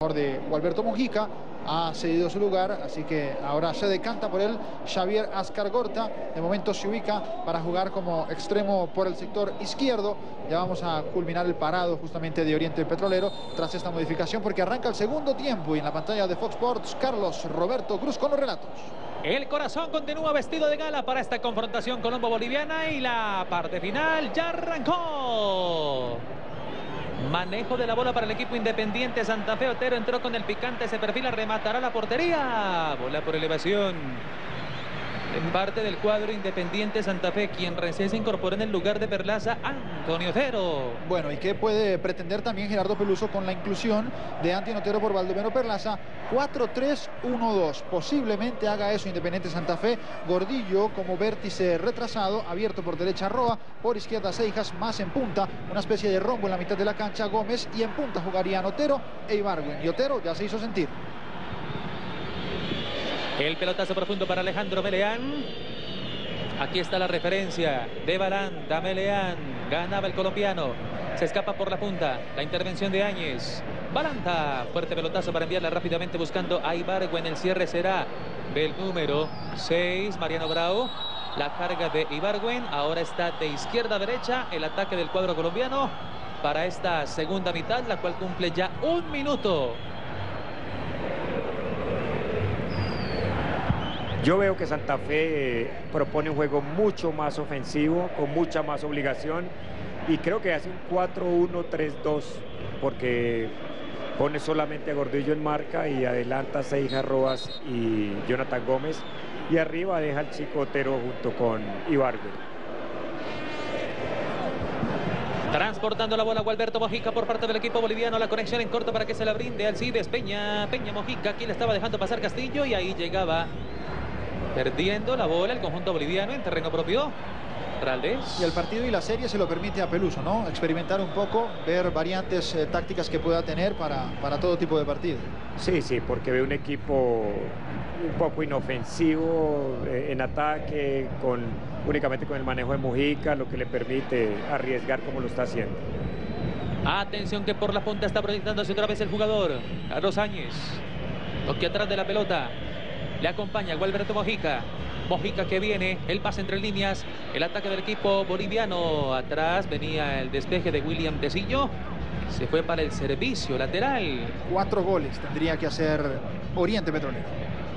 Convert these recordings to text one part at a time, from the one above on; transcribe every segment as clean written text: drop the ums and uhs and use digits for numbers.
de Gualberto Mojica ha cedido su lugar, así que ahora se decanta por él Xavier Azcargorta. De momento se ubica para jugar como extremo por el sector izquierdo. Ya vamos a culminar el parado justamente de Oriente Petrolero tras esta modificación, porque arranca el segundo tiempo y en la pantalla de Fox Sports Carlos Roberto Cruz con los relatos. El corazón continúa vestido de gala para esta confrontación colombo-boliviana y la parte final ya arrancó. Manejo de la bola para el equipo Independiente Santa Fe. Otero entró con el picante, se perfila, rematará la portería. Bola por elevación. En parte del cuadro Independiente Santa Fe, quien recién se incorporó en el lugar de Perlaza, Antonio Otero. Bueno, ¿y qué puede pretender también Gerardo Peluso con la inclusión de Antonio Otero por Baldomero Perlaza? 4-3-1-2. Posiblemente haga eso Independiente Santa Fe. Gordillo como vértice retrasado, abierto por derecha Roa, por izquierda Seijas, más en punta, una especie de rombo en la mitad de la cancha Gómez, y en punta jugarían Otero e Ibargüen. Y Otero ya se hizo sentir. El pelotazo profundo para Alejandro Meleán. Aquí está la referencia de Balanta. Meleán ganaba el colombiano. Se escapa por la punta. La intervención de Áñez. Balanta. Fuerte pelotazo para enviarla rápidamente buscando a Ibargüen. El cierre será del número 6, Mariano Bravo. La carga de Ibargüen. Ahora está de izquierda a derecha el ataque del cuadro colombiano para esta segunda mitad, la cual cumple ya 1 minuto. Yo veo que Santa Fe propone un juego mucho más ofensivo, con mucha más obligación, y creo que hace un 4-1-3-2, porque pone solamente a Gordillo en marca y adelanta a Seijas, Roas y Jonathan Gómez, y arriba deja al chico Otero junto con Ibargüen. Transportando la bola Gualberto Mojica por parte del equipo boliviano. La conexión en corto para que se la brinde Alcides Peña. Peña Mojica, aquí le estaba dejando pasar Castillo y ahí llegaba perdiendo la bola el conjunto boliviano en terreno propio. Raldés. Y el partido y la serie se lo permite a Peluso, ¿no? Experimentar un poco, ver variantes tácticas que pueda tener para todo tipo de partido. Sí, sí, porque ve un equipo un poco inofensivo en ataque, únicamente con el manejo de Mojica, lo que le permite arriesgar como lo está haciendo. Atención que por la punta está proyectándose otra vez el jugador Carlos Áñez. Toque atrás de la pelota. Le acompaña Gualberto Mojica. Mojica que viene, el pase entre líneas, el ataque del equipo boliviano. Atrás venía el despeje de William Tecillo. Se fue para el servicio lateral. 4 goles tendría que hacer Oriente Petrolero.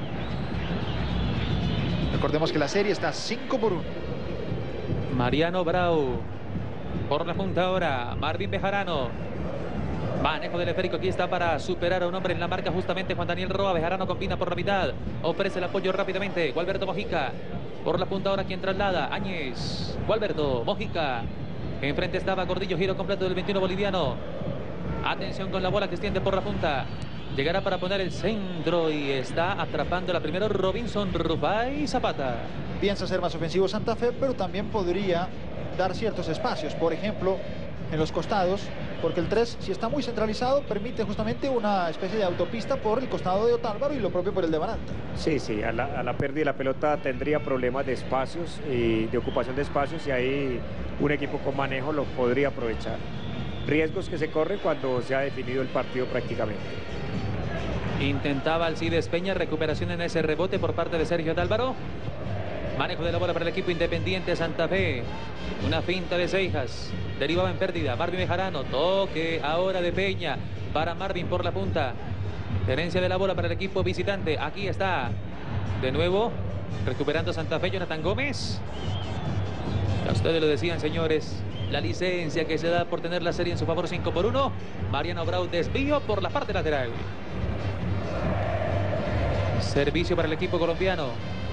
Recordemos que la serie está 5-1. Mariano Brau. Por la punta ahora, Marvin Bejarano. Manejo del esférico, aquí está para superar a un hombre en la marca, justamente Juan Daniel Roa. Bejarano combina por la mitad, ofrece el apoyo rápidamente Gualberto Mojica. Por la punta ahora quien traslada, Áñez. Gualberto Mojica. Enfrente estaba Gordillo, giro completo del 21 boliviano. Atención con la bola que extiende por la punta. Llegará para poner el centro y está atrapando la primera Robinson Rufai Zapata. Piensa ser más ofensivo Santa Fe, pero también podría dar ciertos espacios, por ejemplo en los costados, porque el 3, si está muy centralizado, permite justamente una especie de autopista por el costado de Otálvaro y lo propio por el de Balanta. Sí, sí, a la pérdida de la pelota tendría problemas de espacios y de ocupación de espacios, y ahí un equipo con manejo lo podría aprovechar. Riesgos que se corren cuando se ha definido el partido prácticamente. Intentaba Alcides Peña, recuperación en ese rebote por parte de Sergio Otálvaro. Manejo de la bola para el equipo Independiente Santa Fe. Una finta de Seijas. Derivaba en pérdida. Marvin Bejarano. Toque ahora de Peña para Marvin por la punta. Tenencia de la bola para el equipo visitante. Aquí está. De nuevo. Recuperando Santa Fe. Jonathan Gómez. A ustedes lo decían, señores. La licencia que se da por tener la serie en su favor, 5-1. Mariano Brau, desvío por la parte lateral. Servicio para el equipo colombiano.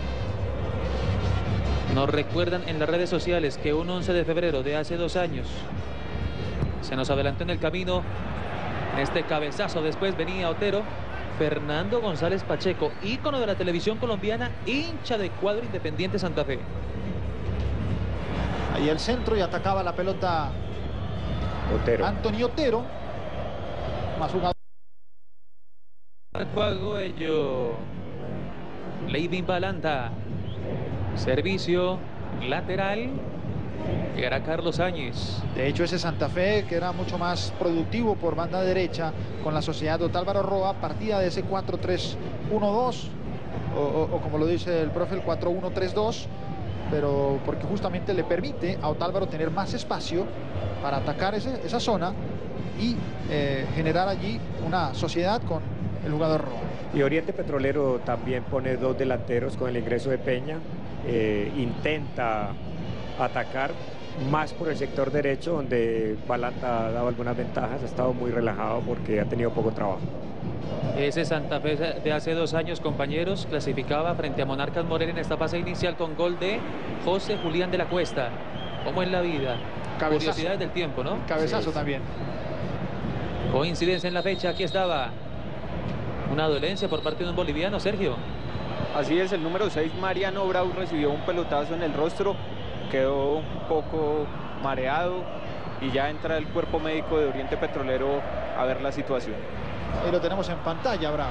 Nos recuerdan en las redes sociales que un 11 de febrero de hace 2 años se nos adelantó en el camino en este cabezazo. Después venía Otero, Fernando González Pacheco, ícono de la televisión colombiana, hincha de cuadro Independiente Santa Fe. Ahí el centro y atacaba la pelota Otero. Antonio Otero. Más jugador. Marco Agüello. Leivin Balanta. Servicio lateral. Llegará Carlos Áñez. De hecho, ese Santa Fe, que era mucho más productivo por banda derecha con la sociedad de Otálvaro Roa, partida de ese 4-3-1-2, o como lo dice el profe, el 4-1-3-2, pero porque justamente le permite a Otálvaro tener más espacio para atacar esa zona y generar allí una sociedad con el jugador Roa. Y Oriente Petrolero también pone 2 delanteros con el ingreso de Peña, intenta atacar más por el sector derecho, donde Balanta ha dado algunas ventajas, ha estado muy relajado porque ha tenido poco trabajo. Ese Santa Fe de hace 2 años, compañeros, clasificaba frente a Monarcas Morelia en esta fase inicial con gol de José Julián de la Cuesta. ¿Cómo es la vida? Cabezazo. Curiosidades del tiempo, ¿no? Cabezazo Sí. también. Coincidencia en la fecha, aquí estaba. Una dolencia por parte de un boliviano, Sergio. Así es, el número 6, Mariano Brau, recibió un pelotazo en el rostro, quedó un poco mareado y ya entra el cuerpo médico de Oriente Petrolero a ver la situación. Ahí lo tenemos en pantalla, Bravo.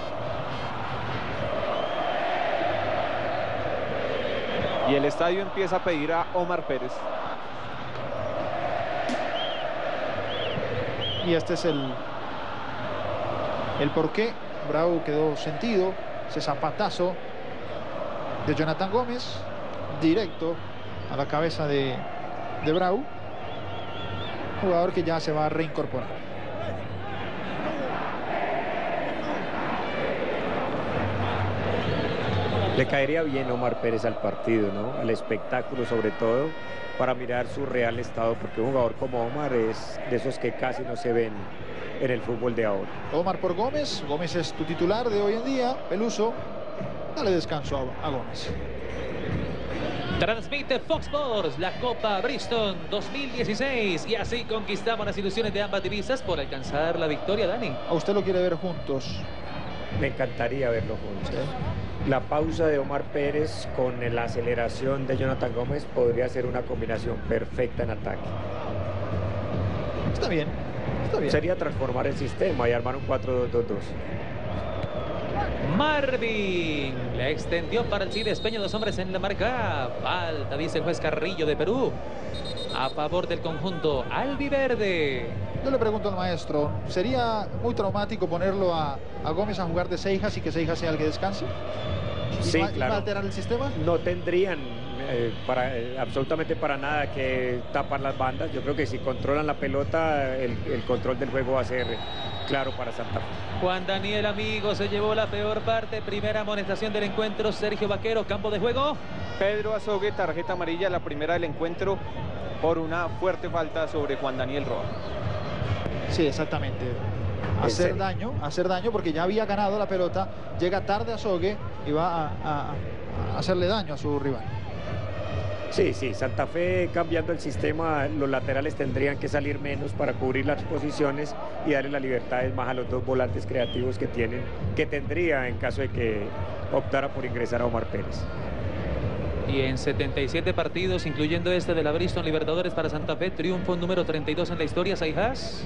Y el estadio empieza a pedir a Omar Pérez. Y este es el porqué. Bravo quedó sentido. Ese zapatazo de Jonathan Gómez, directo a la cabeza de Bravo, jugador que ya se va a reincorporar. Le caería bien Omar Pérez al partido, ¿no? Al espectáculo sobre todo, para mirar su real estado, porque un jugador como Omar es de esos que casi no se ven en el fútbol de ahora. Omar por Gómez. Gómez es tu titular de hoy en día. Peluso, dale descanso a Gómez. Transmite Fox Sports la Copa Bristol 2016 y así conquistamos las ilusiones de ambas divisas por alcanzar la victoria, Dani. A usted lo quiere ver juntos. Me encantaría verlo juntos. La pausa de Omar Pérez con la aceleración de Jonathan Gómez podría ser una combinación perfecta en ataque. Está bien, está bien. Sería transformar el sistema y armar un 4-2-2-2. Marvin le extendió para el Cid Espeña, 2 hombres en la marca. Falta, dice el juez Carrillo de Perú, a favor del conjunto albiverde. Yo le pregunto al maestro, ¿sería muy traumático ponerlo a Gómez a jugar de Seijas y que Seijas sea el que descanse? Sí, ¿Y va claro. a alterar el sistema? No tendrían absolutamente para nada que tapar las bandas. Yo creo que si controlan la pelota, el control del juego va a ser claro para Santa Fe. Juan Daniel, amigo, se llevó la peor parte. Primera amonestación del encuentro. Sergio Vaquero, campo de juego. Pedro Azogue, tarjeta amarilla, la primera del encuentro por una fuerte falta sobre Juan Daniel Roa. Sí, exactamente. Hacer daño porque ya había ganado la pelota, llega tarde a Azogue y va a hacerle daño a su rival. Sí, Santa Fe cambiando el sistema, los laterales tendrían que salir menos para cubrir las posiciones y darle las libertades más a los 2 volantes creativos que tendría en caso de que optara por ingresar a Omar Pérez. Y en 77 partidos, incluyendo este de la Bristol Libertadores para Santa Fe, triunfo número 32 en la historia, Seijas.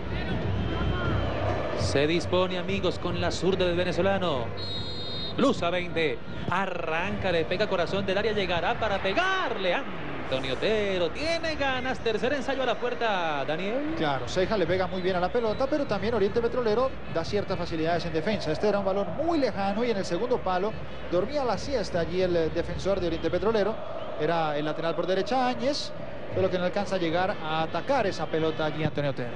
Se dispone, amigos, con la zurda del venezolano. Luz a 20. Arranca, le pega corazón del área, llegará para pegarle. Antonio Otero tiene ganas. Tercer ensayo a la puerta, Daniel. Claro, Seijas le pega muy bien a la pelota, pero también Oriente Petrolero da ciertas facilidades en defensa. Este era un balón muy lejano y en el segundo palo dormía la siesta allí el defensor de Oriente Petrolero. Era el lateral por derecha, Áñez, solo que no alcanza a llegar a atacar esa pelota allí Antonio Otero.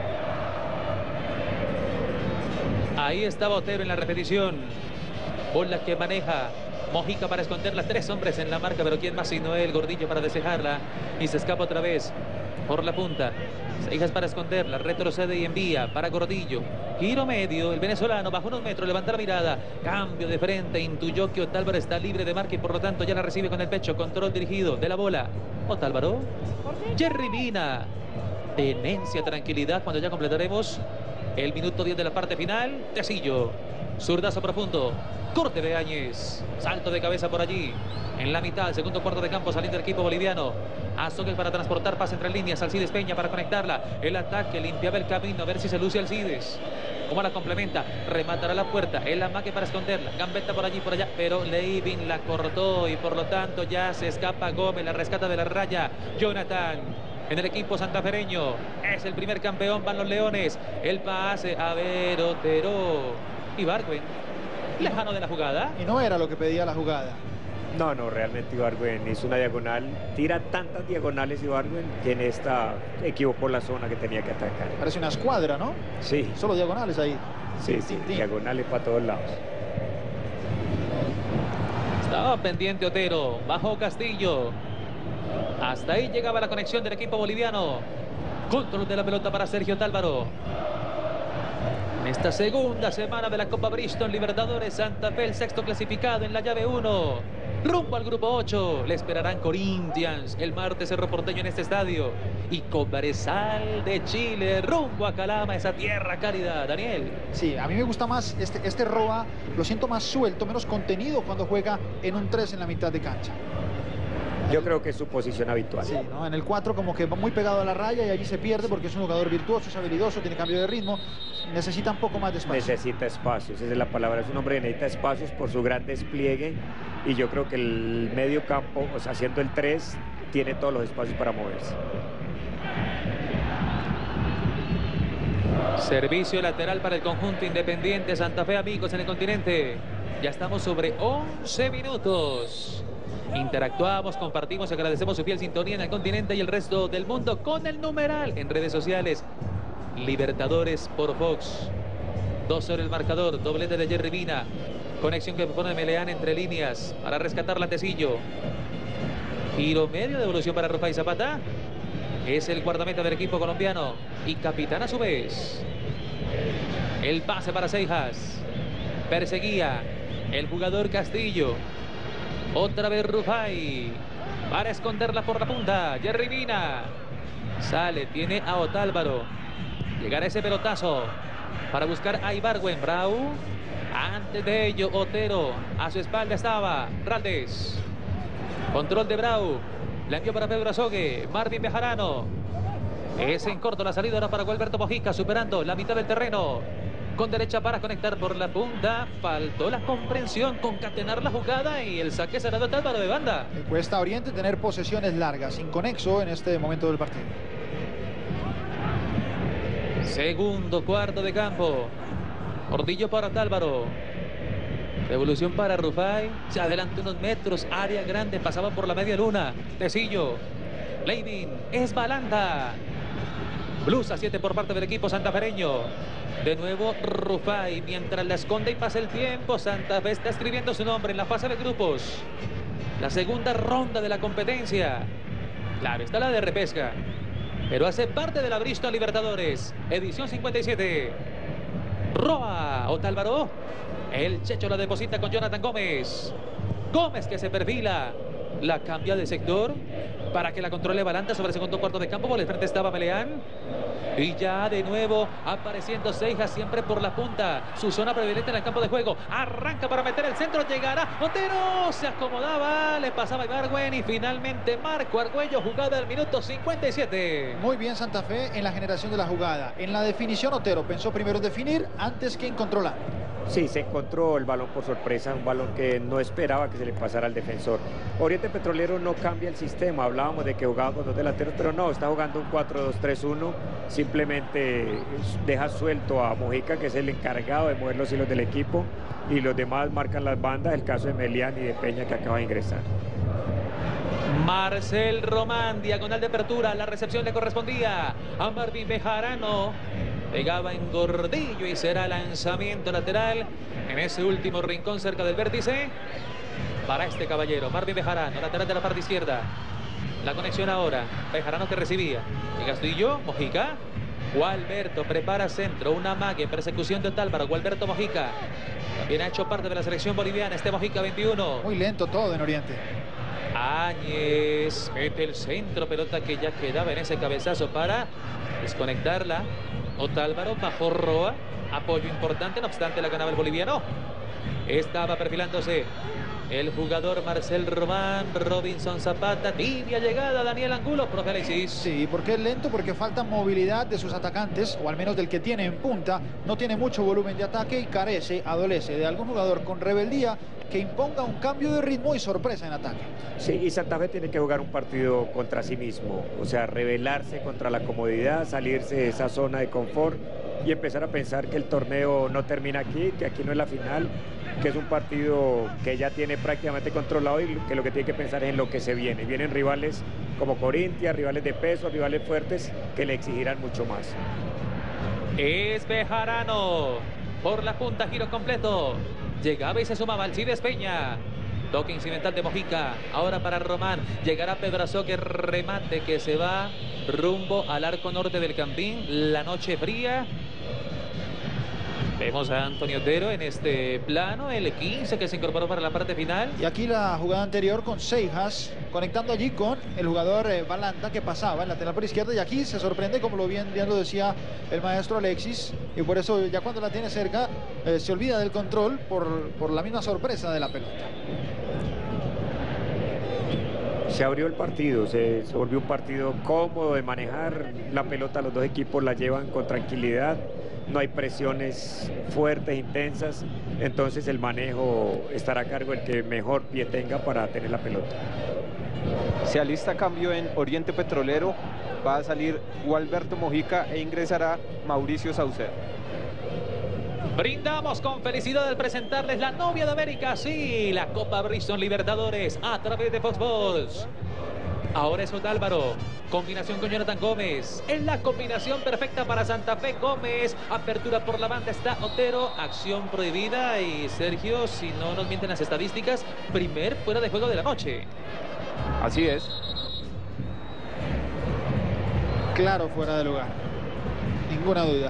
Ahí estaba Otero en la repetición. Bola que maneja Mojica para esconderla. 3 hombres en la marca, pero ¿quién más sino él? Gordillo para despejarla. Y se escapa otra vez por la punta. Seijas para esconderla. Retrocede y envía para Gordillo. Giro medio. El venezolano bajo unos metros. Levanta la mirada. Cambio de frente. Intuyó que Otálvaro está libre de marca y por lo tanto ya la recibe con el pecho. Control dirigido de la bola. Otálvaro. Jerry Mina. Tenencia, tranquilidad cuando ya completaremos el minuto 10 de la parte final. Tecillo. Zurdazo profundo. Corte de Áñez. Salto de cabeza por allí. En la mitad, segundo cuarto de campo, saliendo el equipo boliviano. Azogue para transportar, pase entre líneas. Alcides Peña para conectarla. El ataque limpiaba el camino. A ver si se luce Alcides. ¿Cómo la complementa? Rematará la puerta. El amague para esconderla. Gambetta por allí, por allá. Pero Leivin la cortó y por lo tanto ya se escapa Gómez. La rescata de la raya. Jonathan en el equipo santafereño. Es el primer campeón. Van los Leones. El pase. A ver, Otero. Ibargüen. Lejano de la jugada. Y no era lo que pedía la jugada. No, realmente Ibargüen hizo una diagonal, tira tantas diagonales Ibargüen que en esta equivocó la zona que tenía que atacar. Parece una escuadra, ¿no? Sí. Solo diagonales ahí. Sí, diagonales para todos lados. Estaba pendiente Otero, bajó Castillo. Hasta ahí llegaba la conexión del equipo boliviano. Control de la pelota para Sergio Tálvaro. En esta segunda semana de la Copa Bristol Libertadores, Santa Fe el sexto clasificado en la llave 1. Rumbo al grupo 8, le esperarán Corinthians el martes Cerro Porteño en este estadio. Y Cobresal de Chile, rumbo a Calama, esa tierra cálida. Daniel. Sí, a mí me gusta más este Roa, lo siento más suelto, menos contenido cuando juega en un 3 en la mitad de cancha. Yo creo que es su posición habitual. Sí, ¿no? En el 4 como que va muy pegado a la raya y allí se pierde porque es un jugador virtuoso, es habilidoso, tiene cambio de ritmo, necesita un poco más de espacio. Necesita espacios, esa es la palabra, es un hombre que necesita espacios por su gran despliegue y yo creo que el medio campo, o sea, haciendo el 3, tiene todos los espacios para moverse. Servicio lateral para el conjunto Independiente Santa Fe, amigos, en el continente. Ya estamos sobre 11 minutos. Interactuamos, compartimos, agradecemos su fiel sintonía en el continente y el resto del mundo con el numeral en redes sociales. Libertadores por Fox. 2 sobre el marcador, doblete de Jerry Mina. Conexión que propone Meleán entre líneas para rescatar la Tecillo. Giro medio, devolución para Rufai Zapata. Es el guardameta del equipo colombiano y capitán a su vez. El pase para Seijas. Perseguía el jugador Castillo. Otra vez Rufai para esconderla por la punta. Jerry Mina sale, tiene a Otálvaro. Llegará ese pelotazo para buscar a Ibargüen. Brau. Antes de ello, Otero. A su espalda estaba Raldés. Control de Brau. La envió para Pedro Azogue. Marvin Bejarano. Es en corto la salida ahora para Gualberto Mojica, superando la mitad del terreno. Con derecha para conectar por la punta. Faltó la comprensión, concatenar la jugada y el saque será de Otálvaro de banda. Le cuesta a Oriente tener posesiones largas, inconexo en este momento del partido. Segundo cuarto de campo. Ordillo para Otálvaro. Devolución para Rufai. Se adelanta unos metros. Área grande. Pasaba por la media luna. Tecillo. Leivin. Es Balanta. Blusa 7 por parte del equipo santafereño. De nuevo Rufai. Mientras la esconde y pasa el tiempo, Santa Fe está escribiendo su nombre en la fase de grupos. La segunda ronda de la competencia. Claro, está la de repesca. Pero hace parte de la Bristol Libertadores. Edición 57. Roa. Otálvaro. El Checho la deposita con Jonathan Gómez. Gómez que se perfila. La cambia de sector para que la controle Balanta sobre el segundo cuarto de campo. Por el frente estaba Meleán. Y ya de nuevo apareciendo Seijas siempre por la punta. Su zona predilecta en el campo de juego. Arranca para meter el centro. Llegará Otero. Se acomodaba. Le pasaba Ibargüen. Y finalmente Marco Argüello. Jugada del minuto 57. Muy bien Santa Fe en la generación de la jugada. En la definición Otero pensó primero en definir antes que en controlar. Sí, se encontró el balón por sorpresa, un balón que no esperaba que se le pasara al defensor. Oriente Petrolero no cambia el sistema, hablábamos de que jugaba con 2 delanteros, pero no, está jugando un 4-2-3-1, simplemente deja suelto a Mojica, que es el encargado de mover los hilos del equipo, y los demás marcan las bandas, el caso de Melián y de Peña, que acaba de ingresar. Marcel Román, diagonal de apertura, la recepción le correspondía a Marvin Bejarano. Pegaba en Gordillo y será lanzamiento lateral en ese último rincón cerca del vértice para este caballero, Marvin Bejarano, lateral de la parte izquierda. La conexión ahora, Bejarano que recibía. Y Castillo, Mojica. Gualberto prepara centro, una amague, persecución de Otálvaro. Gualberto Mojica también ha hecho parte de la selección boliviana. Este Mojica 21. Muy lento todo en Oriente. Áñez mete el centro, pelota que ya quedaba en ese cabezazo para desconectarla. Otálvaro bajó Roa. Apoyo importante, no obstante la ganaba el boliviano. Estaba perfilándose el jugador Marcel Román, Robinson Zapata, tibia llegada, Daniel Angulo, profe Alexis. Sí, porque es lento, porque falta movilidad de sus atacantes, o al menos del que tiene en punta. No tiene mucho volumen de ataque y adolece de algún jugador con rebeldía que imponga un cambio de ritmo y sorpresa en ataque. Sí, y Santa Fe tiene que jugar un partido contra sí mismo, o sea, rebelarse contra la comodidad, salirse de esa zona de confort y empezar a pensar que el torneo no termina aquí, que aquí no es la final, que es un partido que ya tiene prácticamente controlado y que lo que tiene que pensar es en lo que se viene. Vienen rivales como Corinthians, rivales de peso, rivales fuertes que le exigirán mucho más. Es Bejarano por la punta, giro completo. Llegaba y se sumaba Alcides Peña. Toque incidental de Mojica. Ahora para Román. Llegará Pedro Azoque. Remate que se va rumbo al arco norte del Campín. La noche fría. Vemos a Antonio Otero en este plano, el 15 que se incorporó para la parte final. Y aquí la jugada anterior con Seijas, conectando allí con el jugador Balanta que pasaba en la lateral por izquierda. Y aquí se sorprende, como bien lo decía el maestro Alexis. Y por eso ya cuando la tiene cerca se olvida del control por la misma sorpresa de la pelota. Se abrió el partido, se volvió un partido cómodo de manejar. La pelota los dos equipos la llevan con tranquilidad. No hay presiones fuertes, intensas, entonces el manejo estará a cargo el que mejor pie tenga para tener la pelota. Se alista cambio en Oriente Petrolero, va a salir Gualberto Mojica e ingresará Mauricio Saucedo. Brindamos con felicidad al presentarles la novia de América, sí, la Copa Bristol Libertadores a través de Fox Sports. Ahora es Otálvaro, combinación con Jonathan Gómez, es la combinación perfecta para Santa Fe. Gómez, apertura por la banda, está Otero, acción prohibida y Sergio, si no nos mienten las estadísticas, primer fuera de juego de la noche. Así es. Claro, fuera de lugar, ninguna duda.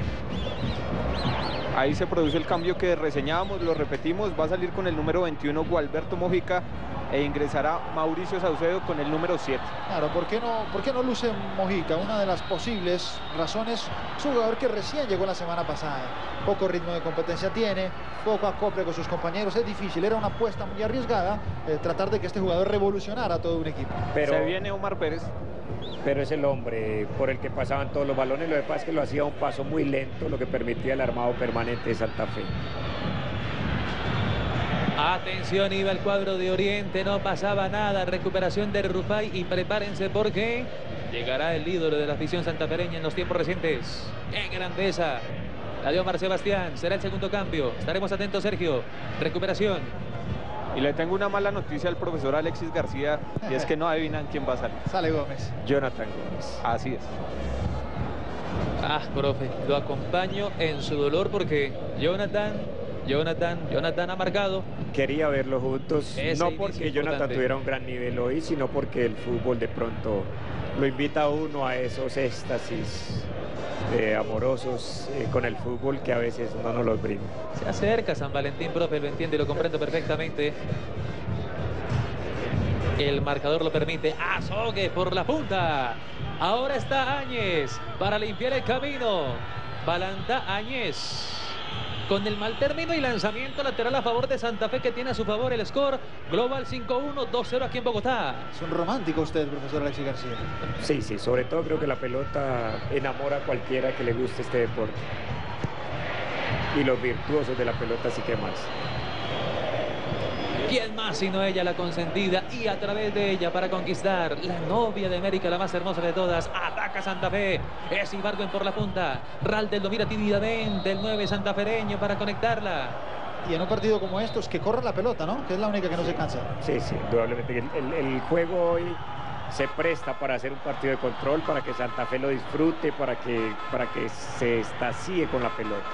Ahí se produce el cambio que reseñábamos, lo repetimos, va a salir con el número 21 Gualberto Mojica e ingresará Mauricio Saucedo con el número 7. Claro, ¿por qué no luce Mojica? Una de las posibles razones es un jugador que recién llegó la semana pasada. Poco ritmo de competencia tiene, poco acople con sus compañeros, es difícil, era una apuesta muy arriesgada tratar de que este jugador revolucionara a todo un equipo. Pero se viene Omar Pérez. Pero es el hombre por el que pasaban todos los balones, lo que pasa es que lo hacía a un paso muy lento, lo que permitía el armado permanente de Santa Fe. Atención, iba el cuadro de Oriente, no pasaba nada, recuperación de Rufai y prepárense porque llegará el ídolo de la afición santafereña en los tiempos recientes. ¡Qué grandeza! La dio Omar Sebastián, será el segundo cambio, estaremos atentos, Sergio. Recuperación. Y le tengo una mala noticia al profesor Alexis García, y es que no adivinan quién va a salir. Sale Gómez. Jonathan Gómez. Así es. Ah, profe, lo acompaño en su dolor porque Jonathan ha marcado. Quería verlos juntos, no porque Jonathan tuviera un gran nivel hoy, sino porque el fútbol de pronto lo invita a uno a esos éxtasis amorosos con el fútbol que a veces no nos los brinda. Se acerca San Valentín, profe, lo entiende y lo comprendo perfectamente. El marcador lo permite. Azogue por la punta. Ahora está Áñez para limpiar el camino. Balanta, Áñez. Con el mal término y lanzamiento lateral a favor de Santa Fe, que tiene a su favor el score global 5-1, 2-0 aquí en Bogotá. Es un romántico usted, profesor Alexis García. Sí, sí, sobre todo creo que la pelota enamora a cualquiera que le guste este deporte. Y los virtuosos de la pelota sí que más. ¿Quién más sino ella, la consentida, y a través de ella para conquistar la novia de América, la más hermosa de todas? Ataca Santa Fe, es Ibargüen por la punta, Raldel lo mira tímidamente, el 9 santafereño para conectarla. Y en un partido como estos, que corra la pelota, ¿no? Que es la única que no se cansa. Sí, sí, indudablemente. El juego hoy se presta para hacer un partido de control, para que Santa Fe lo disfrute, para que se extasie con la pelota.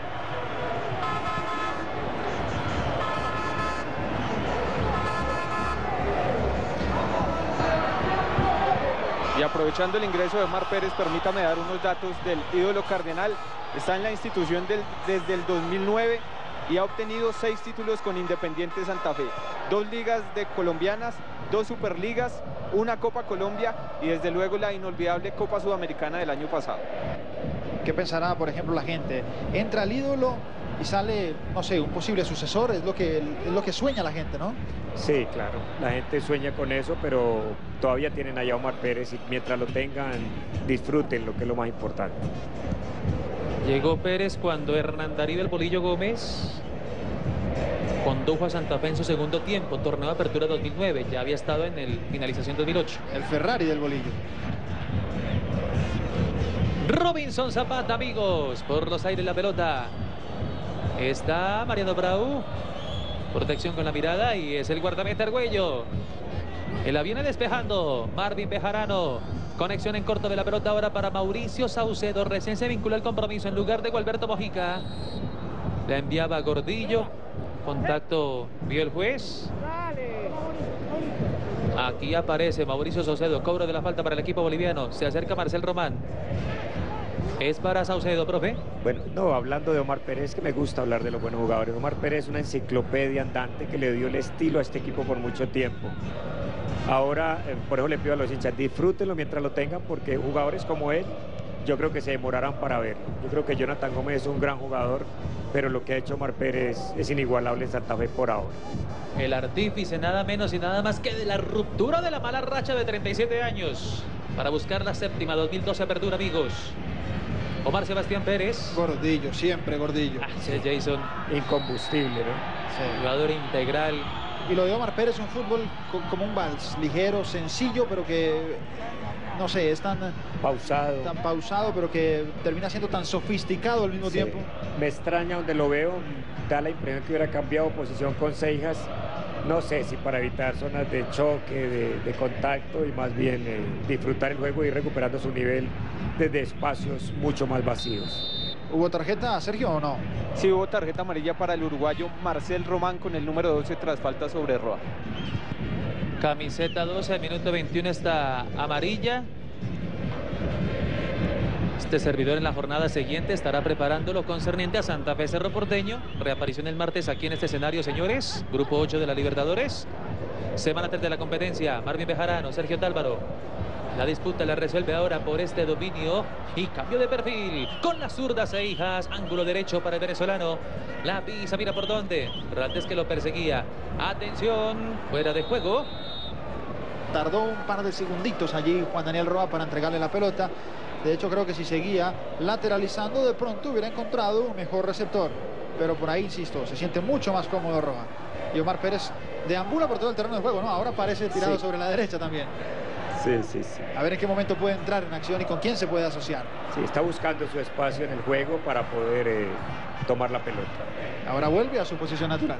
Y aprovechando el ingreso de Omar Pérez, permítame dar unos datos del ídolo cardenal. Está en la institución desde el 2009 y ha obtenido 6 títulos con Independiente Santa Fe. 2 ligas de colombianas, 2 superligas, 1 Copa Colombia y desde luego la inolvidable Copa Sudamericana del año pasado. ¿Qué pensará, por ejemplo, la gente? Entra el ídolo y sale, no sé, un posible sucesor, es lo que sueña la gente, ¿no? Sí, claro, la gente sueña con eso, pero todavía tienen allá a Omar Pérez y mientras lo tengan, disfruten, lo que es lo más importante. Llegó Pérez cuando Hernán Darío El Bolillo Gómez condujo a Santa Fe en su segundo tiempo, torneo de apertura 2009, ya había estado en el finalización 2008. El Ferrari del Bolillo. Robinson Zapata, amigos, por los aires la pelota. Está Mariano Brau. Protección con la mirada y es el guardameta Argüello. Él la viene despejando. Marvin Bejarano. Conexión en corto de la pelota ahora para Mauricio Saucedo. Recién se vinculó el compromiso en lugar de Gualberto Mojica. La enviaba Gordillo. Contacto vio el juez. Aquí aparece Mauricio Saucedo. Cobro de la falta para el equipo boliviano. Se acerca Marcel Román. Es para Saucedo, profe. Bueno, no, hablando de Omar Pérez, que me gusta hablar de los buenos jugadores. Omar Pérez es una enciclopedia andante que le dio el estilo a este equipo por mucho tiempo. Ahora, por eso le pido a los hinchas, disfrútenlo mientras lo tengan, porque jugadores como él, yo creo que se demorarán para verlo. Yo creo que Jonathan Gómez es un gran jugador, pero lo que ha hecho Omar Pérez es inigualable en Santa Fe por ahora. El artífice nada menos y nada más que de la ruptura de la mala racha de 37 años. Para buscar la séptima 2012 apertura, amigos. Omar Sebastián Pérez. Gordillo, siempre Gordillo. Sí, Jason. Incombustible, ¿no? Sí. Jugador integral. Y lo de Omar Pérez, un fútbol como un vals, ligero, sencillo, pero que, no sé, es tan pausado, pero que termina siendo tan sofisticado al mismo tiempo. Me extraña donde lo veo, da la impresión que hubiera cambiado posición con Seijas. No sé si para evitar zonas de choque, de contacto y más bien disfrutar el juego y ir recuperando su nivel desde espacios mucho más vacíos. ¿Hubo tarjeta, Sergio, o no? Sí, hubo tarjeta amarilla para el uruguayo Marcel Román con el número 12 tras falta sobre Roa. Camiseta 12, minuto 21 está amarilla. Este servidor en la jornada siguiente estará preparando lo concerniente a Santa Fe Cerro Porteño. Reaparición el martes aquí en este escenario, señores. Grupo 8 de la Libertadores. Semana 3 de la competencia. Marvin Bejarano, Sergio Tálvaro. La disputa la resuelve ahora por este dominio y cambio de perfil con las zurdas e hijas. Ángulo derecho para el venezolano. La pisa, mira por dónde. Rates que lo perseguía. Atención, fuera de juego. Tardó un par de segunditos allí Juan Daniel Roa para entregarle la pelota. De hecho, creo que si seguía lateralizando, de pronto hubiera encontrado un mejor receptor. Pero por ahí, insisto, se siente mucho más cómodo Roa. Y Omar Pérez deambula por todo el terreno de juego, ¿no? Ahora parece tirado sobre la derecha también. Sí. A ver en qué momento puede entrar en acción y con quién se puede asociar. Sí, está buscando su espacio en el juego para poder tomar la pelota. Ahora vuelve a su posición natural.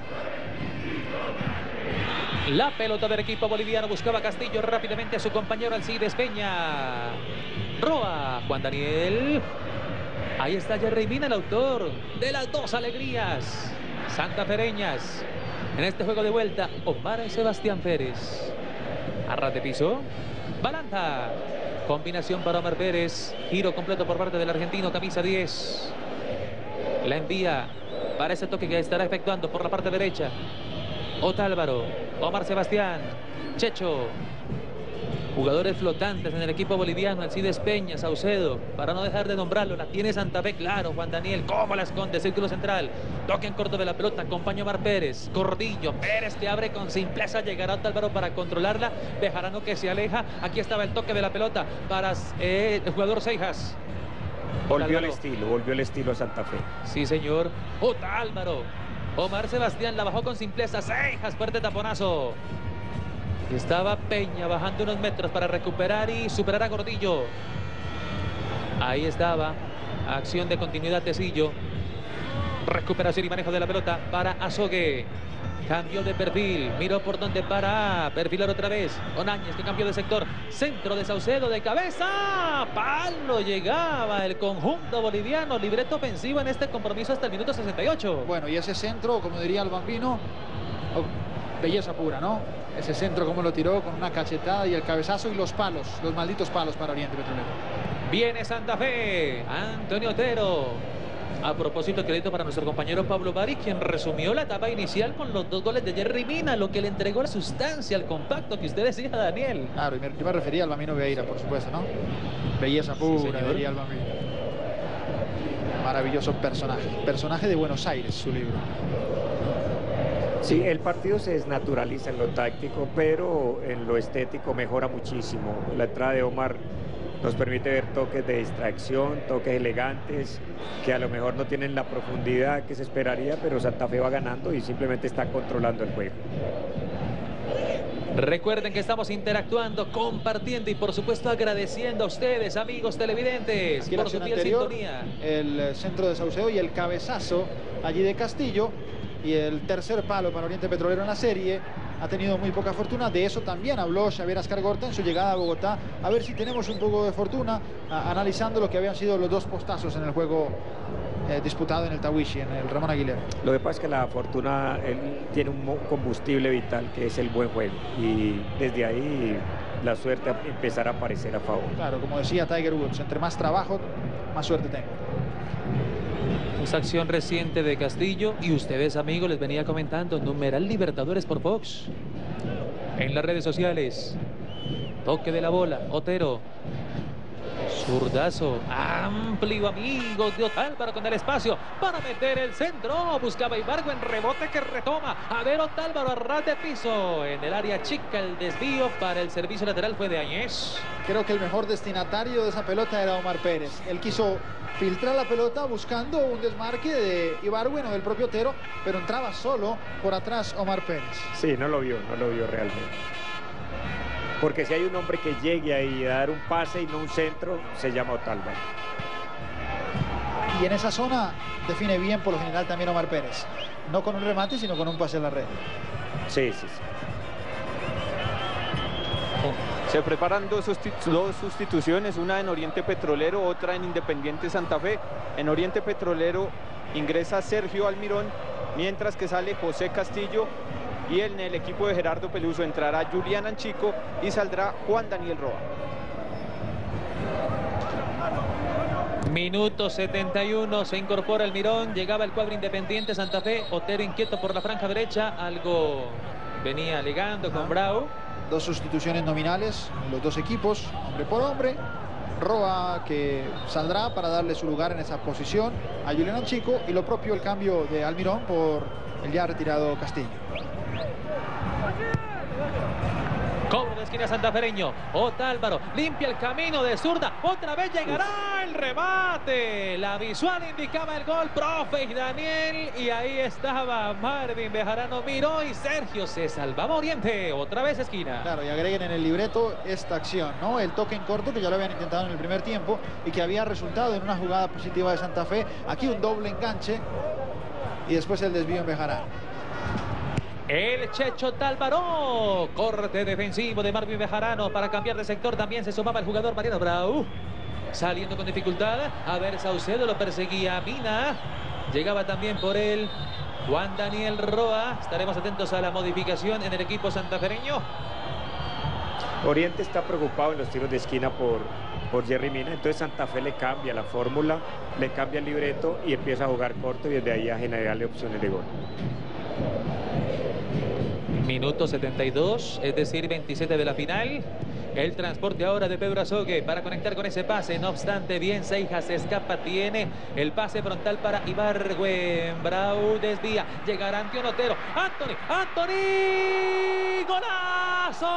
La pelota del equipo boliviano buscaba Castillo rápidamente a su compañero Alcides Peña. Roa, Juan Daniel. Ahí está Jerry Mina, el autor de las dos alegrías santafereñas. En este juego de vuelta, Omar Sebastián Pérez. Arras de piso. Balanta. Combinación para Omar Pérez. Giro completo por parte del argentino, camisa 10. La envía para ese toque que estará efectuando por la parte derecha. Otálvaro, Omar Sebastián, Checho. Jugadores flotantes en el equipo boliviano, Alcides Peña, Saucedo, para no dejar de nombrarlo, la tiene Santa Fe, claro, Juan Daniel, ¿cómo la esconde? Círculo central, toque en corto de la pelota, acompaña Omar Pérez, Gordillo, Pérez que abre con simpleza, llegará Otálvaro para controlarla, Bejarano que se aleja, aquí estaba el toque de la pelota para el jugador Seijas. Volvió el estilo a Santa Fe. Sí, señor, Otálvaro, Omar Sebastián la bajó con simpleza, Seijas, fuerte taponazo. Estaba Peña bajando unos metros para recuperar y superar a Gordillo. Ahí estaba. Acción de continuidad Tecillo. Recuperación y manejo de la pelota para Azogue. Cambio de perfil. Miró por donde para perfilar otra vez. Onañez que cambió de sector. Centro de Saucedo de cabeza. Palo llegaba el conjunto boliviano. Libreto ofensivo en este compromiso hasta el minuto 68. Bueno, y ese centro, como diría el Bambino, belleza pura, ¿no? Ese centro como lo tiró con una cachetada y el cabezazo y los palos, los malditos palos para Oriente Petrolero. Viene Santa Fe, Antonio Otero. A propósito, crédito para nuestro compañero Pablo Bari, quien resumió la etapa inicial con los 2 goles de Jerry Mina, lo que le entregó la sustancia, el compacto que usted decía, Daniel. Claro, yo me refería al Bambino Vieira, por supuesto, ¿no? Belleza pura, sí, diría el Bambino. Maravilloso personaje de Buenos Aires, su libro. Sí, el partido se desnaturaliza en lo táctico, pero en lo estético mejora muchísimo. La entrada de Omar nos permite ver toques de distracción, toques elegantes, que a lo mejor no tienen la profundidad que se esperaría, pero Santa Fe va ganando y simplemente está controlando el juego. Recuerden que estamos interactuando, compartiendo y por supuesto agradeciendo a ustedes, amigos televidentes, Aquí por su fiel sintonía. El centro de Saucedo y el cabezazo allí de Castillo, y el tercer palo para Oriente Petrolero en la serie. Ha tenido muy poca fortuna, de eso también habló Xavier Ascargorta en su llegada a Bogotá. A ver si tenemos un poco de fortuna, analizando lo que habían sido los dos postazos en el juego disputado en el Tawishi, en el Ramón Aguilera. Lo que pasa es que la fortuna, él tiene un combustible vital que es el buen juego, y desde ahí la suerte empezará a aparecer a favor. Claro, como decía Tiger Woods, entre más trabajo, más suerte tengo. Esa acción reciente de Castillo, y ustedes, amigos, les venía comentando, numeral Libertadores por Fox. En las redes sociales, toque de la bola, Otero. Zurdazo amplio, amigos de Otálvaro, con el espacio para meter el centro. Buscaba Ibargüen, rebote que retoma. A ver, Otálvaro a ras de piso. En el área chica, el desvío para el servicio lateral fue de Añez. Creo que el mejor destinatario de esa pelota era Omar Pérez. Él quiso filtrar la pelota buscando un desmarque de Ibargüen o del propio Otero, pero entraba solo por atrás Omar Pérez. Sí, no lo vio realmente. Porque si hay un hombre que llegue ahí a dar un pase y no un centro, se llama Otálvaro. Y en esa zona define bien por lo general también Omar Pérez. No con un remate, sino con un pase a la red. Sí. Se preparan dos sustituciones, una en Oriente Petrolero, otra en Independiente Santa Fe. En Oriente Petrolero ingresa Sergio Almirón, mientras que sale José Castillo. Y en el equipo de Gerardo Peluso entrará Julián Anchico y saldrá Juan Daniel Roa. Minuto 71, se incorpora Almirón, llegaba el cuadro Independiente Santa Fe. Otero inquieto por la franja derecha, algo venía alegando con Brau. Dos sustituciones nominales en los dos equipos, hombre por hombre. Roa que saldrá para darle su lugar en esa posición a Julián Anchico, y lo propio el cambio de Almirón por el ya retirado Castillo. Cobro de esquina santafereño. Otálvaro limpia el camino de zurda. Otra vez llegará el remate. La visual indicaba el gol, profe y Daniel. Y ahí estaba Marvin Bejarano. Miró y Sergio se salvaba Oriente. Otra vez esquina. Claro, y agreguen en el libreto esta acción, ¿no? El toque en corto que ya lo habían intentado en el primer tiempo y que había resultado en una jugada positiva de Santa Fe. Aquí un doble enganche y después el desvío en Bejarano. El Checho Otálvaro. Corte defensivo de Marvin Bejarano para cambiar de sector. También se sumaba el jugador Mariano Brau. Saliendo con dificultad. A ver, Saucedo lo perseguía Mina. Llegaba también por él Juan Daniel Roa. Estaremos atentos a la modificación en el equipo santafereño. Oriente está preocupado en los tiros de esquina por Jerry Mina. Entonces Santa Fe le cambia la fórmula, le cambia el libreto y empieza a jugar corto, y desde ahí a generarle opciones de gol. Minuto 72, es decir, 27 de la final. El transporte ahora de Pedro Azogue para conectar con ese pase. No obstante, bien Seijas se escapa. Tiene el pase frontal para Ibargüen. Brau desvía. Llegará Antonio Otero. ¡Anthony! ¡Golazo!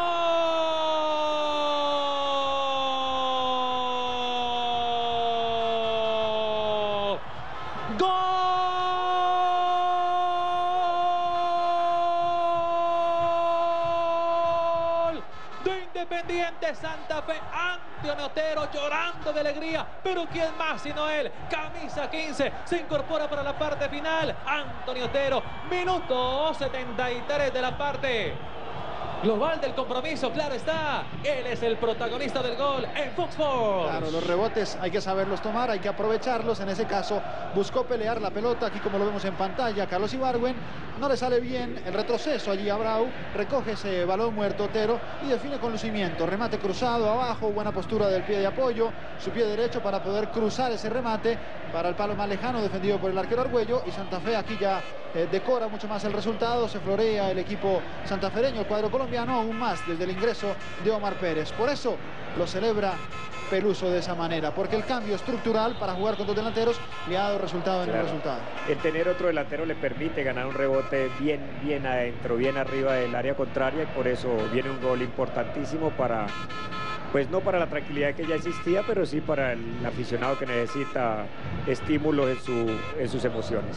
Independiente Santa Fe, Antonio Otero llorando de alegría, pero quién más sino él, camisa 15, se incorpora para la parte final, Antonio Otero, minuto 73 de la parte global del compromiso, claro está, él es el protagonista del gol en Fox Sports. Claro, los rebotes hay que saberlos tomar, hay que aprovecharlos. En ese caso buscó pelear la pelota, aquí como lo vemos en pantalla, Carlos Ibargüen, no le sale bien el retroceso allí a Brau, recoge ese balón muerto Otero y define con lucimiento, remate cruzado abajo, buena postura del pie de apoyo, su pie derecho para poder cruzar ese remate para el palo más lejano, defendido por el arquero Argüello, y Santa Fe aquí ya decora mucho más el resultado, se florea el equipo santafereño, el cuadro colombiano aún más desde el ingreso de Omar Pérez. Por eso lo celebra Peluso de esa manera, porque el cambio estructural para jugar con dos delanteros le ha dado resultado en el resultado. El tener otro delantero le permite ganar un rebote bien adentro, bien arriba del área contraria, y por eso viene un gol importantísimo para, pues no para la tranquilidad que ya existía, pero sí para el aficionado que necesita estímulos en sus emociones.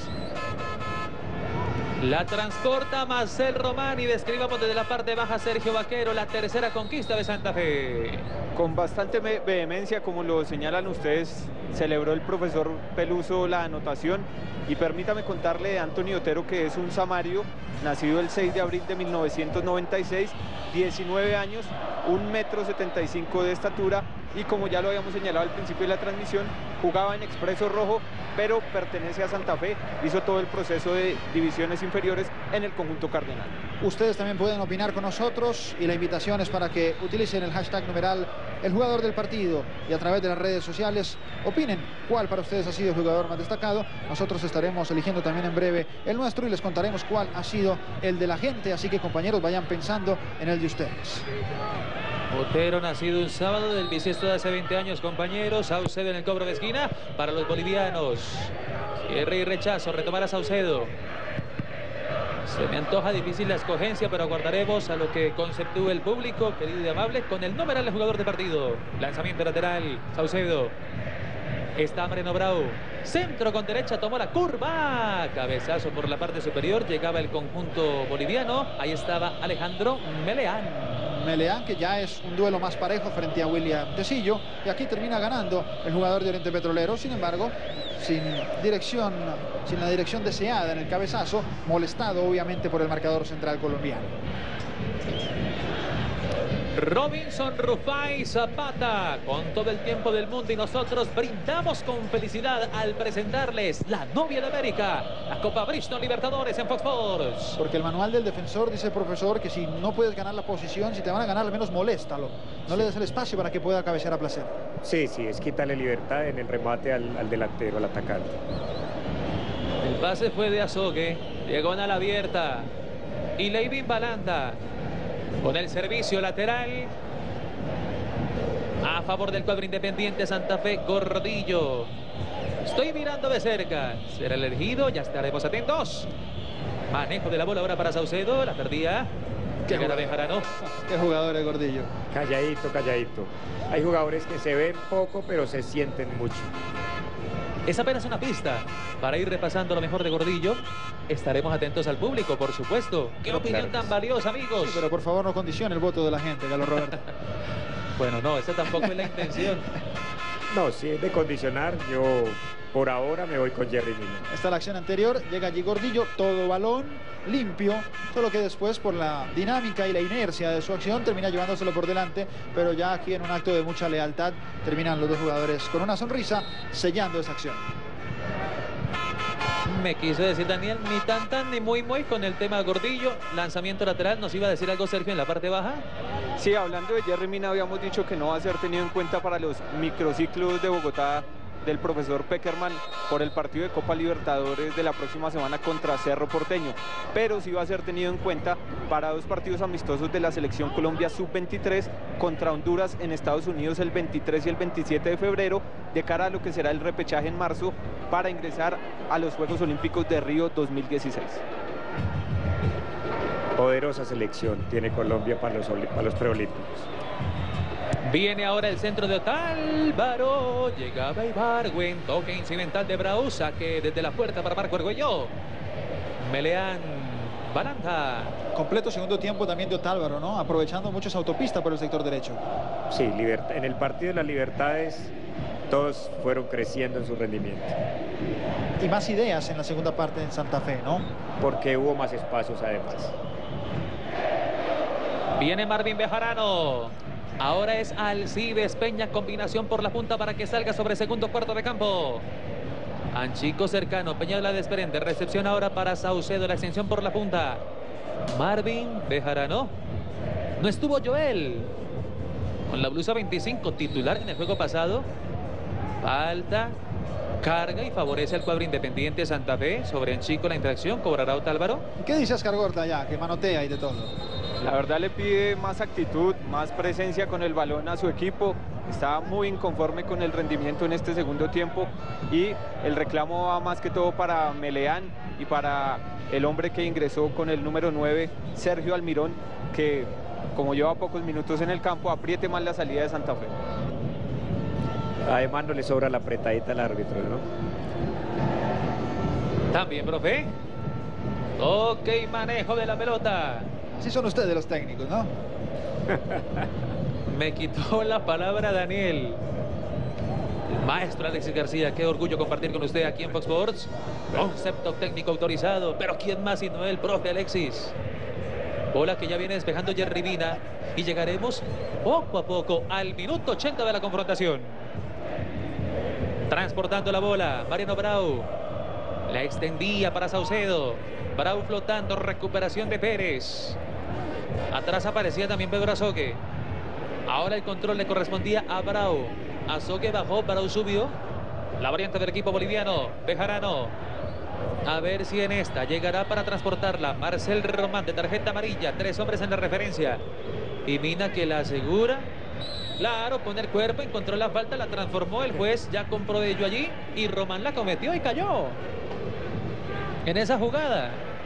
La transporta Marcel Román y describamos desde la parte baja Sergio Vaquero, la tercera conquista de Santa Fe. Con bastante vehemencia, como lo señalan ustedes, celebró el profesor Peluso la anotación. Y permítame contarle de Anthony Otero, que es un samario, nacido el 6 de abril de 1996, 19 años, 1,75 m de estatura, y como ya lo habíamos señalado al principio de la transmisión, jugaba en Expreso Rojo, pero pertenece a Santa Fe, hizo todo el proceso de divisiones inferiores en el conjunto cardenal. Ustedes también pueden opinar con nosotros, y la invitación es para que utilicen el hashtag numeral el jugador del partido, y a través de las redes sociales opinen cuál para ustedes ha sido el jugador más destacado. Nosotros estaremos eligiendo también en breve el nuestro y les contaremos cuál ha sido el de la gente, así que compañeros, vayan pensando en el de ustedes. Otero, nacido un sábado del bisiesto de hace 20 años, compañeros. Saucedo en el cobro de esquina para los bolivianos. Cierre y rechazo, retomará Saucedo. Se me antoja difícil la escogencia, pero aguardaremos a lo que conceptúe el público, querido y amable, con el numeral del jugador de partido. Lanzamiento lateral, Saucedo. Está Mariano Brau. Centro con derecha, tomó la curva. Cabezazo por la parte superior. Llegaba el conjunto boliviano. Ahí estaba Alejandro Meleán, que ya es un duelo más parejo frente a William Tecillo. Y aquí termina ganando el jugador de Oriente Petrolero. Sin embargo, sin la dirección deseada en el cabezazo, molestado obviamente por el marcador central colombiano. Robinson Rufai Zapata, con todo el tiempo del mundo, y nosotros brindamos con felicidad al presentarles la novia de América, la Copa Bristol Libertadores en Fox Sports. Porque el manual del defensor dice, profesor, que si no puedes ganar la posición, si te van a ganar, al menos moléstalo. No le des el espacio para que pueda cabecear a placer. Sí, es quitarle libertad en el remate al delantero, al atacante. El pase fue de Azogue, llegó a la abierta, y Leivin Balanta con el servicio lateral a favor del cuadro Independiente Santa Fe. Gordillo, estoy mirando de cerca, será el elegido, ya estaremos atentos. Manejo de la bola ahora para Saucedo, la perdía. Llegará Bejarano. Qué jugador es Gordillo. Calladito. Hay jugadores que se ven poco, pero se sienten mucho. Es apenas una pista para ir repasando lo mejor de Gordillo. Estaremos atentos al público, por supuesto. Qué opinión tan valiosa, amigos. Sí, pero por favor no condicione el voto de la gente, Carlos Roberto. Bueno, no, esa tampoco es la intención. No, si es de condicionar, yo por ahora me voy con Jerry Mina. Esta es la acción anterior, llega allí Gordillo, todo balón, limpio, solo que después por la dinámica y la inercia de su acción termina llevándoselo por delante, pero ya aquí en un acto de mucha lealtad terminan los dos jugadores con una sonrisa sellando esa acción. Me quiso decir Daniel, ni tan ni muy con el tema Gordillo. Lanzamiento lateral, ¿nos iba a decir algo Sergio en la parte baja? Sí, hablando de Jerry Mina, habíamos dicho que no va a ser tenido en cuenta para los microciclos de Bogotá del profesor Peckerman por el partido de Copa Libertadores de la próxima semana contra Cerro Porteño, pero sí va a ser tenido en cuenta para dos partidos amistosos de la selección Colombia sub-23 contra Honduras en Estados Unidos el 23 y el 27 de febrero, de cara a lo que será el repechaje en marzo para ingresar a los Juegos Olímpicos de Río 2016. Poderosa selección tiene Colombia para los preolímpicos. Viene ahora el centro de Otálvaro. Llegaba Ibargüen. Toque incidental de Brau. Saque desde la puerta para Marco Argüello. Meleán. Balanta. Completo segundo tiempo también de Otálvaro, ¿no? Aprovechando mucho esa autopista por el sector derecho. Sí, en el partido de las Libertades todos fueron creciendo en su rendimiento. Y más ideas en la segunda parte en Santa Fe, ¿no? Porque hubo más espacios además. Viene Marvin Bejarano. Ahora es Alcides Peña, combinación por la punta para que salga sobre segundo cuarto de campo. Anchico cercano, Peña la desprende, recepción ahora para Saucedo, la extensión por la punta. Marvin Bejarano. No estuvo Joel con la blusa 25, titular en el juego pasado. Falta, carga y favorece al cuadro Independiente Santa Fe. Sobre Anchico la interacción, cobrará Otálvaro. ¿Qué dice Oscar Gorta ya? Que manotea y de todo. La verdad le pide más actitud, más presencia con el balón a su equipo. está muy inconforme con el rendimiento en este segundo tiempo y el reclamo va más que todo para Meleán y para el hombre que ingresó con el número 9, Sergio Almirón, que como lleva pocos minutos en el campo, apriete más la salida de Santa Fe. Además no le sobra la apretadita al árbitro, ¿no? También, profe. Toque y manejo de la pelota. Así son ustedes los técnicos, ¿no? Me quitó la palabra Daniel. El maestro Alexis García, qué orgullo compartir con usted aquí en Fox Sports. Concepto técnico autorizado, pero ¿quién más sino el profe Alexis? Bola que ya viene despejando Jerry Mina y llegaremos poco a poco al minuto 80 de la confrontación. Transportando la bola, Mariano Brau. La extendía para Saucedo. Brau flotando, recuperación de Pérez. Atrás aparecía también Pedro Azogue. Ahora el control le correspondía a Brau. Azogue bajó, Brau subió. La variante del equipo boliviano, Bejarano. A ver si en esta llegará para transportarla Marcel Román de tarjeta amarilla. 3 hombres en la referencia. Y Mina que la asegura. Claro, pone el cuerpo, encontró la falta, la transformó. El juez ya compró de ello allí. Y Román la cometió y cayó en esa jugada.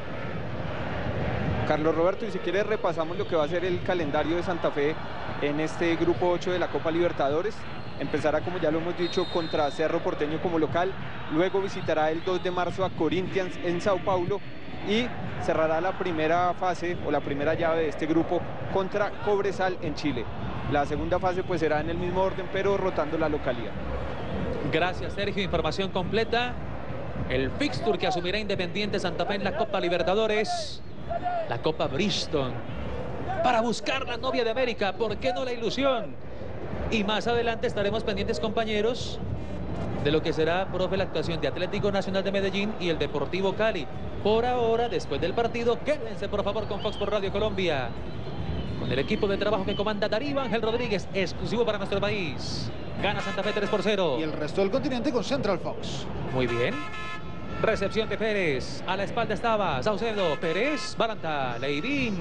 Carlos Roberto, y si quiere repasamos lo que va a ser el calendario de Santa Fe en este grupo 8 de la Copa Libertadores. Empezará, como ya lo hemos dicho, contra Cerro Porteño como local. Luego visitará el 2 de marzo a Corinthians en Sao Paulo. Y cerrará la primera fase o la primera llave de este grupo contra Cobresal en Chile. La segunda fase pues será en el mismo orden, pero rotando la localidad. Gracias, Sergio. Información completa. El fixture que asumirá Independiente Santa Fe en la Copa Libertadores. La Copa Bristol. Para buscar la novia de América. ¿Por qué no la ilusión? Y más adelante estaremos pendientes, compañeros, de lo que será, profe, la actuación de Atlético Nacional de Medellín y el Deportivo Cali. Por ahora, después del partido, quédense por favor con Fox Sports Radio Colombia, con el equipo de trabajo que comanda Darío Ángel Rodríguez, exclusivo para nuestro país. Gana Santa Fe 3-0. Y el resto del continente con Central Fox. Muy bien. Recepción de Pérez. A la espalda estaba Saucedo. Pérez, Balanta, Leivín.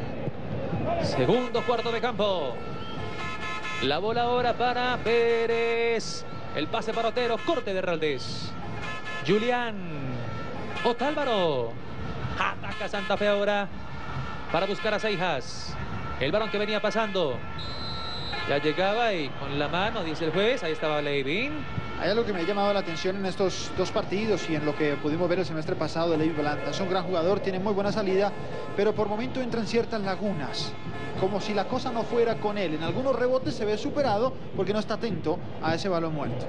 Segundo cuarto de campo. La bola ahora para Pérez. El pase para Otero. Corte de Raldés. Julián. Otálvaro. Ataca Santa Fe ahora para buscar a Seijas. El balón que venía pasando. Ya llegaba y con la mano, dice el juez. Ahí estaba Leivín. Hay algo que me ha llamado la atención en estos 2 partidos y en lo que pudimos ver el semestre pasado de Leivín Balanta. Es un gran jugador, tiene muy buena salida, pero por momento entran ciertas lagunas, como si la cosa no fuera con él. En algunos rebotes se ve superado porque no está atento a ese balón muerto.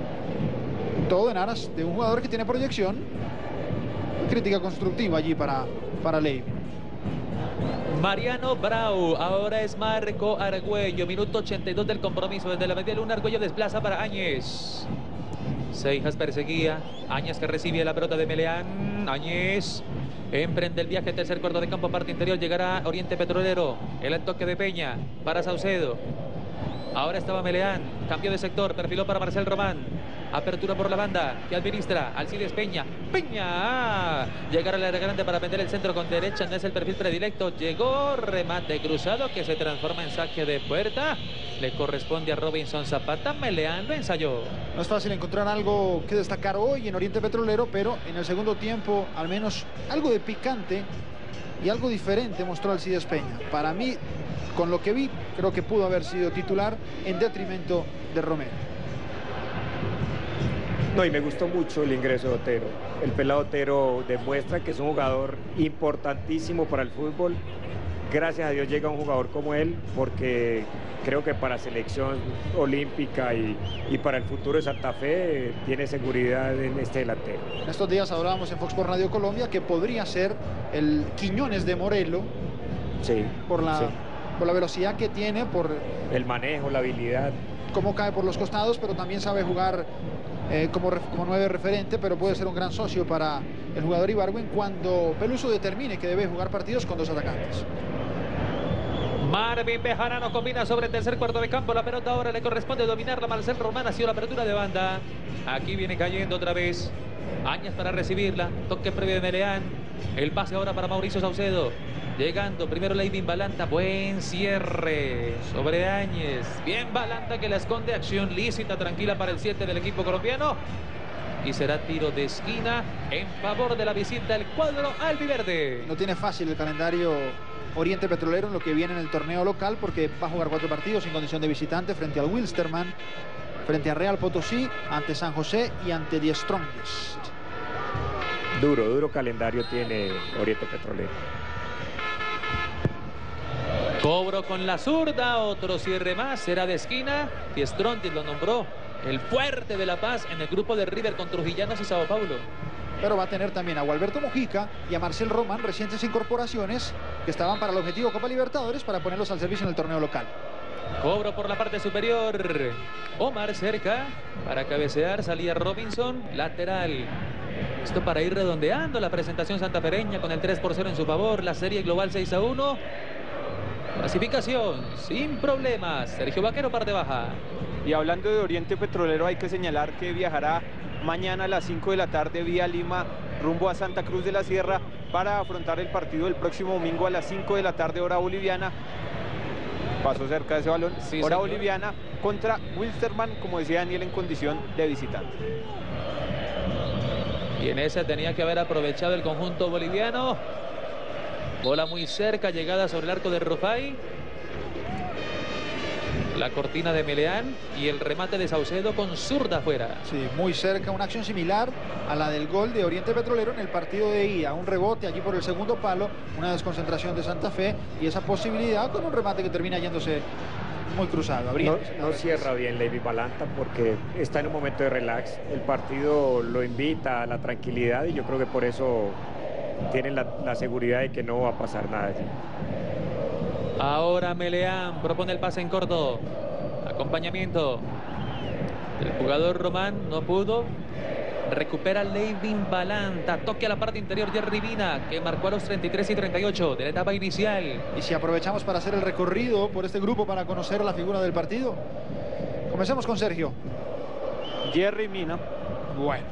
Todo en aras de un jugador que tiene proyección. Crítica constructiva allí para Leivín. Mariano Brau, ahora es Marco Argüello, minuto 82 del compromiso. Desde la media luna, Argüello desplaza para Áñez. Seijas perseguía, Áñez que recibe la pelota de Meleán. Áñez emprende el viaje, tercer cuarto de campo, parte interior, llegará Oriente Petrolero. El toque de Peña para Saucedo. Ahora estaba Meleán, cambió de sector, perfiló para Marcel Román. Apertura por la banda que administra Alcides Peña. Peña. Llegar al área grande para vender el centro con derecha. No es el perfil predilecto. Llegó, remate cruzado que se transforma en saque de puerta. Le corresponde a Robinson Zapata. Meleán lo ensayó. No es fácil encontrar algo que destacar hoy en Oriente Petrolero, pero en el segundo tiempo al menos algo de picante y algo diferente mostró Alcides Peña. Para mí, con lo que vi, creo que pudo haber sido titular en detrimento de Romero. No, y me gustó mucho el ingreso de Otero. El pelado Otero demuestra que es un jugador importantísimo para el fútbol. Gracias a Dios llega un jugador como él, porque creo que para selección olímpica y para el futuro de Santa Fe tiene seguridad en este delantero. En estos días hablábamos en Fox Sports Radio Colombia que podría ser el Quiñones de Morelo. Sí, por la velocidad que tiene, por el manejo, la habilidad. Cómo cae por los costados, pero también sabe jugar como 9 referente, pero puede ser un gran socio para el jugador Ibargüen cuando Peluso determine que debe jugar partidos con 2 atacantes. Marvin Bejarano combina sobre el tercer cuarto de campo. La pelota ahora le corresponde dominarla a Marcel Román. Ha sido la apertura de banda. Aquí viene cayendo otra vez Áñez para recibirla. Toque previo de Meleán. El pase ahora para Mauricio Saucedo. Llegando primero Leivin Balanta, buen cierre sobre Áñez. Bien Balanta que la esconde, acción lícita, tranquila para el 7 del equipo colombiano. Y será tiro de esquina en favor de la visita del cuadro albiverde. No tiene fácil el calendario Oriente Petrolero en lo que viene en el torneo local, porque va a jugar 4 partidos en condición de visitante frente al Wilstermann, frente a Real Potosí, ante San José y ante Die Strongest. Duro calendario tiene Oriente Petrolero. Cobro con la zurda, otro cierre más, será de esquina. Die Strongest lo nombró el fuerte de La Paz en el grupo de River con Trujillanos y Sao Paulo. Pero va a tener también a Gualberto Mujica y a Marcel Román, recientes incorporaciones que estaban para el objetivo Copa Libertadores, para ponerlos al servicio en el torneo local. Cobro por la parte superior. Omar cerca para cabecear, salía Robinson, lateral. Esto para ir redondeando la presentación santafereña con el 3-0 en su favor. La serie global 6-1. Clasificación sin problemas. Sergio Vaquero, parte baja. Y hablando de Oriente Petrolero, hay que señalar que viajará mañana a las 5 de la tarde vía Lima rumbo a Santa Cruz de la Sierra para afrontar el partido del próximo domingo a las 5 de la tarde hora boliviana. Pasó cerca de ese balón. Sí, hora señor. boliviana contra Wilstermann, como decía Daniel, en condición de visitante. Y en esa tenía que haber aprovechado el conjunto boliviano. Bola muy cerca, llegada sobre el arco de Rufai. La cortina de Meleán y el remate de Saucedo con zurda afuera. Sí, muy cerca, una acción similar a la del gol de Oriente Petrolero en el partido de ida. Un rebote allí por el segundo palo, una desconcentración de Santa Fe y esa posibilidad con un remate que termina yéndose muy cruzado. No cierra bien Leivin Balanta porque está en un momento de relax. El partido lo invita a la tranquilidad y yo creo que por eso tienen la seguridad de que no va a pasar nada allí. Ahora Meleán propone el pase en corto. Acompañamiento. El jugador Román no pudo. Recupera Leivin Balanta. Toque a la parte interior Jerry Mina, que marcó a los 33 y 38 de la etapa inicial. Y si aprovechamos para hacer el recorrido por este grupo para conocer la figura del partido. Comencemos con Sergio. Jerry Mina. Bueno.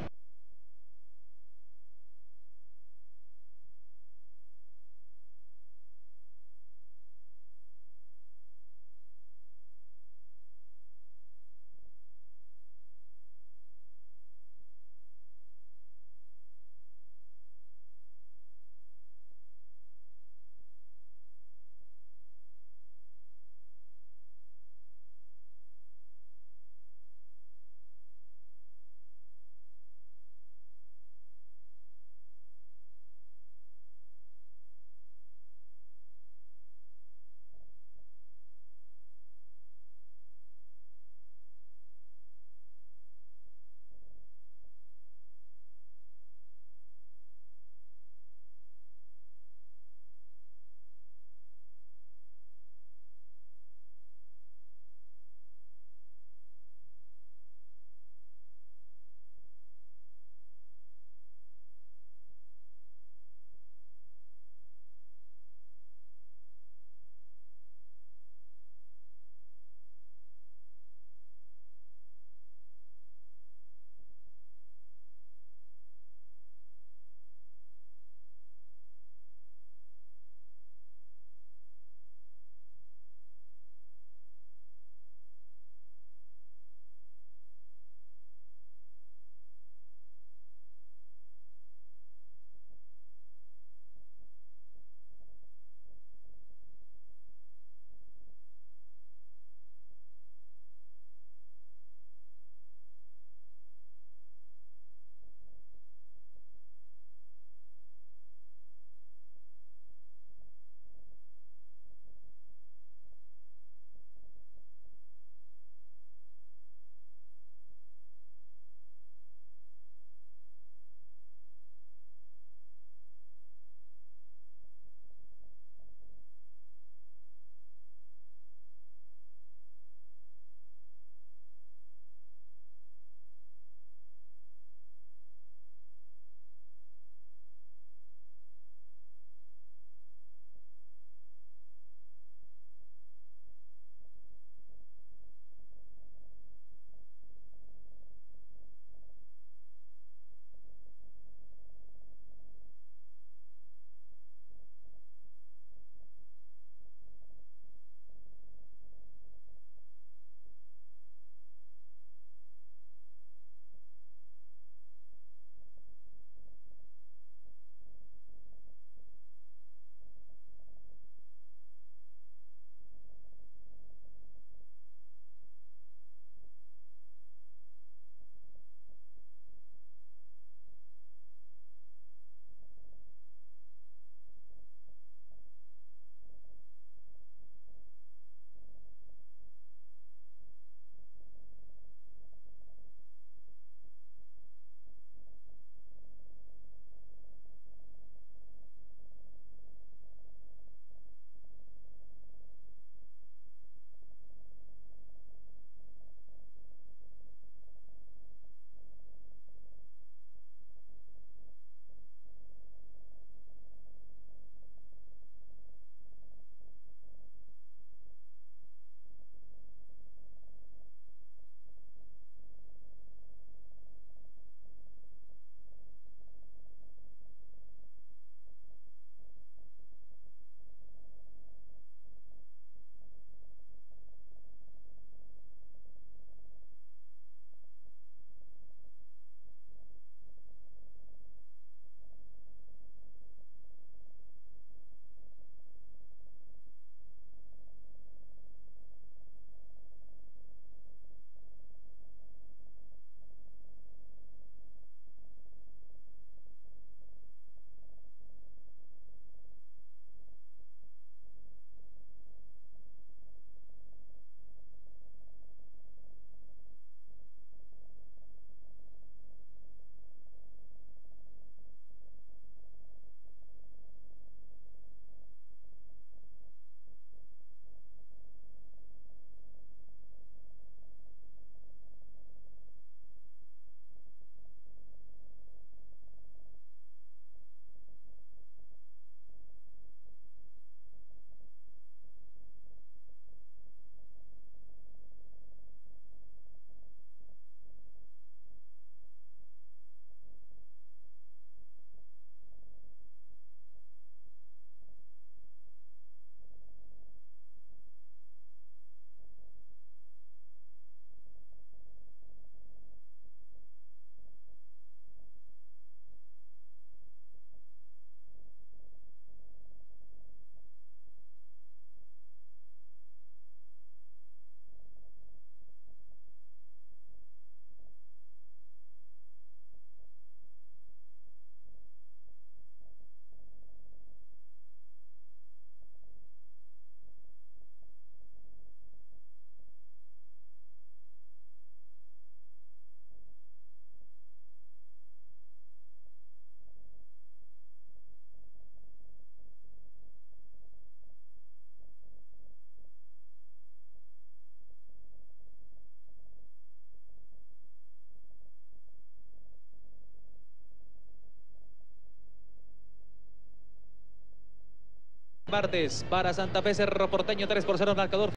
Martes para Santa Fe, Cerro Porteño 3-0 marcador.